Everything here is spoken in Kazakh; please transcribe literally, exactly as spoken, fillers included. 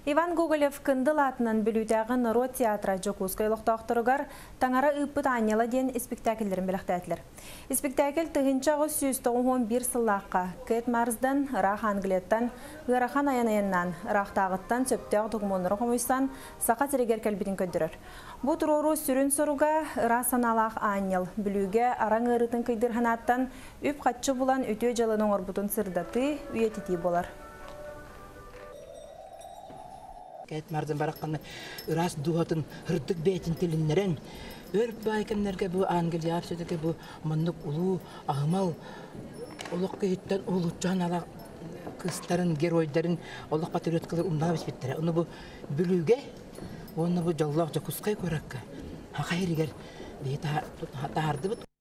Иван Гоголев кындыл атынан бүлүтәгы народ театра Жокускай лоқтақтырығар таңара үппіт аньяла ден спектакльдерін біліқтәділер. Спектакль тұғынчағы сүйіз тоғын бір сыллаққа Кэт Марсдан, Рах Англеттан, Ғарахан аян-аяннан, Рах тағыттан сөптеғ тұғымоныры қомойсан сақа тірегер кәлбетін көндірір. Бұ тұрору сүрін соруға расаналақ аньял бүліге араң ұрытын күйдірханаттан үп қатшы бұлан өте жалының орбутын сырдаты үйететі болар. Кәт мардан бараққаны ырас дуғатын хырдық бәйтін тілінлерін. Өріп байканларға бұл ангел япсөдігі бұл мұндық ұлу, ағымал, олық күйіттен ұлытжан ала кыстарын, геройдарын, олық патриот қылыр ұмдала беспеттері. Оны бұл бүліге, оны бұл жаллақ Жокускай көрәккі. Хақайрігер бейті тағарды бұд.